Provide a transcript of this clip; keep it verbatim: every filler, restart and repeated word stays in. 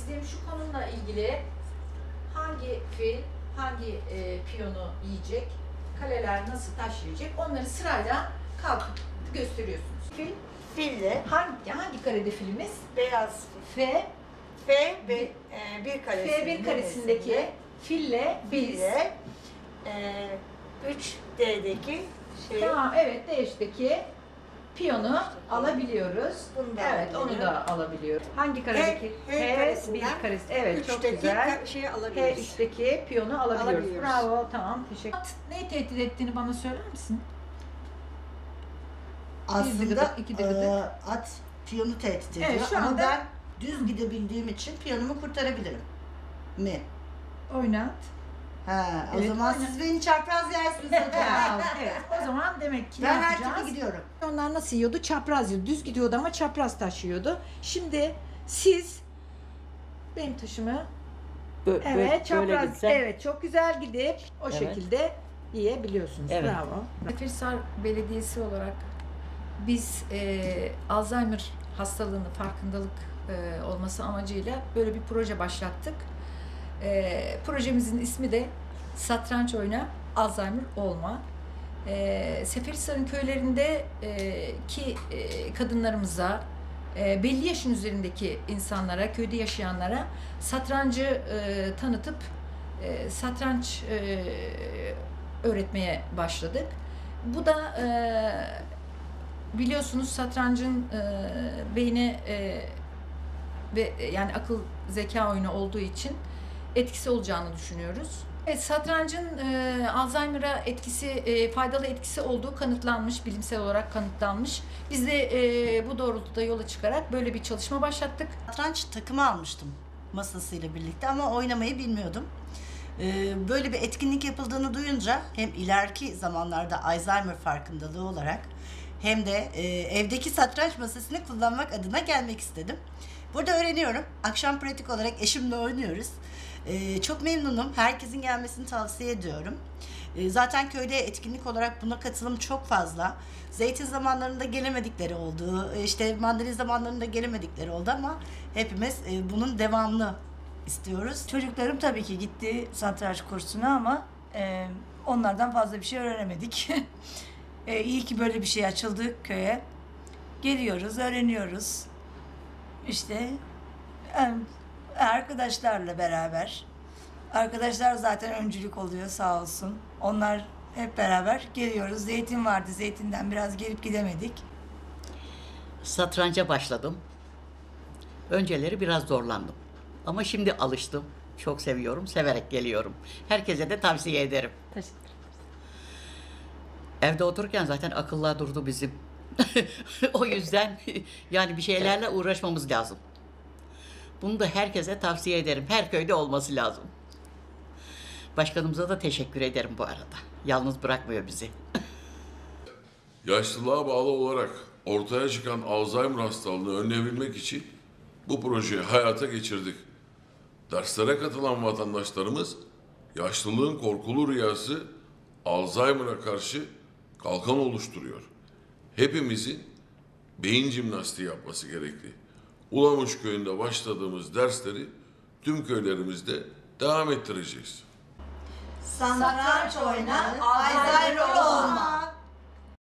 istediğim şu konuyla ilgili hangi fil, hangi e, piyonu yiyecek, kaleler nasıl taşıyacak onları sırayla kalkıp gösteriyorsunuz. Fil, Filli, hangi, hangi karede filimiz? beyaz F, F ve e, bir karesi. F bir karesindeki fille biz. Fille, e, üç D'deki şey. Tamam, evet, D'deki piyonu alabiliyoruz. Bunu da Evet, onu alabiliyorum. da alabiliyoruz. Hangi karedeki? H, H karesinden bir karesi. Evet, çok üçteki güzel. ka- şeyi H alabiliriz. üçteki piyonu alabiliyoruz. Alabiliyoruz. Bravo, tamam, teşekkür. Neyi tehdit ettiğini bana söyler misin? Aslında gıdık, iki de gıdık. e, at piyonu tehdit ediyor Evet, şu ama anda- ben düz gidebildiğim için piyonumu kurtarabilirim mi? Oynat. Ha, o Evet, zaman aynen. siz beni çapraz yersiniz hocam. Evet, o zaman demek ki Ben ne her yapacağız? türlü gidiyorum. Onlar nasıl yiyordu? Çapraz yiyordu. Düz gidiyordu ama çapraz taşıyordu. Şimdi siz benim taşımı Bö- evet bö- böyle çapraz gitsem- evet çok güzel gidip o Evet. şekilde yiyebiliyorsunuz. Evet. Bravo. Seferihisar Belediyesi olarak biz e, Alzheimer hastalığının farkındalık e, olması amacıyla böyle bir proje başlattık. E, projemizin ismi de Satranç Oyna, Alzheimer Olma. E, Seferihisar'ın köylerinde e, ki e, kadınlarımıza, e, belli yaşın üzerindeki insanlara, köyde yaşayanlara satrancı e, tanıtıp e, satranç e, öğretmeye başladık. Bu da e, biliyorsunuz satrancın e, beyni e, ve yani akıl zeka oyunu olduğu için etkisi olacağını düşünüyoruz. Evet, satrancın e, Alzheimer'a etkisi, e, faydalı etkisi olduğu kanıtlanmış, bilimsel olarak kanıtlanmış. Biz de e, bu doğrultuda yola çıkarak böyle bir çalışma başlattık. Satranç takımı almıştım masasıyla birlikte ama oynamayı bilmiyordum. Ee, Böyle bir etkinlik yapıldığını duyunca hem ileriki zamanlarda Alzheimer farkındalığı olarak hem de e, evdeki satranç masasını kullanmak adına gelmek istedim. Burada öğreniyorum. Akşam pratik olarak eşimle oynuyoruz. Ee, çok memnunum. Herkesin gelmesini tavsiye ediyorum. Ee, zaten köyde etkinlik olarak buna katılım çok fazla. Zeytin zamanlarında gelemedikleri oldu. İşte mandalina zamanlarında gelemedikleri oldu ama hepimiz e, bunun devamlı istiyoruz. Çocuklarım tabii ki gitti satranç kursuna ama e, onlardan fazla bir şey öğrenemedik. e, iyi ki böyle bir şey açıldı köye. Geliyoruz, öğreniyoruz. İşte e, arkadaşlarla beraber. Arkadaşlar zaten öncülük oluyor sağ olsun. Onlar hep beraber geliyoruz. Zeytin vardı, zeytinden biraz gelip gidemedik. Satranca başladım. Önceleri biraz zorlandım. Ama şimdi alıştım. Çok seviyorum, severek geliyorum. Herkese de tavsiye ederim. Teşekkür Evde otururken zaten akıllar durdu bizim. O yüzden yani bir şeylerle uğraşmamız lazım. Bunu da herkese tavsiye ederim. Her köyde olması lazım. Başkanımıza da teşekkür ederim bu arada. Yalnız bırakmıyor bizi. Yaşlılığa bağlı olarak ortaya çıkan Alzheimer hastalığını önleyebilmek için bu projeyi hayata geçirdik. Derslere katılan vatandaşlarımız yaşlılığın korkulu rüyası Alzheimer'a karşı kalkan oluşturuyor. Hepimizin beyin jimnastiği yapması gerekli. Ulamış köyünde başladığımız dersleri tüm köylerimizde devam ettireceğiz. Satranç oyna, Alzheimer olma.